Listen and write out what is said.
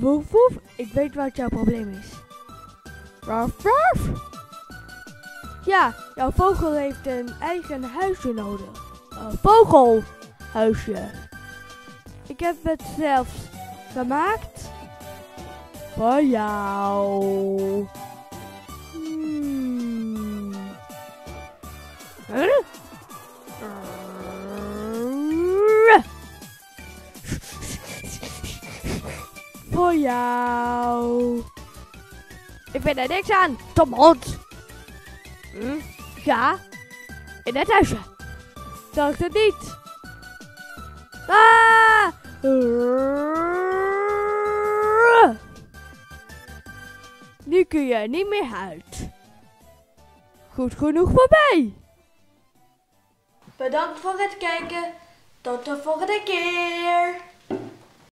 Woef woef, ik weet wat jouw probleem is. Ruff ruff. Ja, jouw vogel heeft een eigen huisje nodig. Een vogelhuisje. Ik heb het zelfs gemaakt. Voor jou. Huh? Voor jou. Ik vind er niks aan. Tom hond. Ja. In het huisje. Dacht het niet. Ah! Nu kun je er niet meer uit. Goed genoeg voor mij. Bedankt voor het kijken. Tot de volgende keer.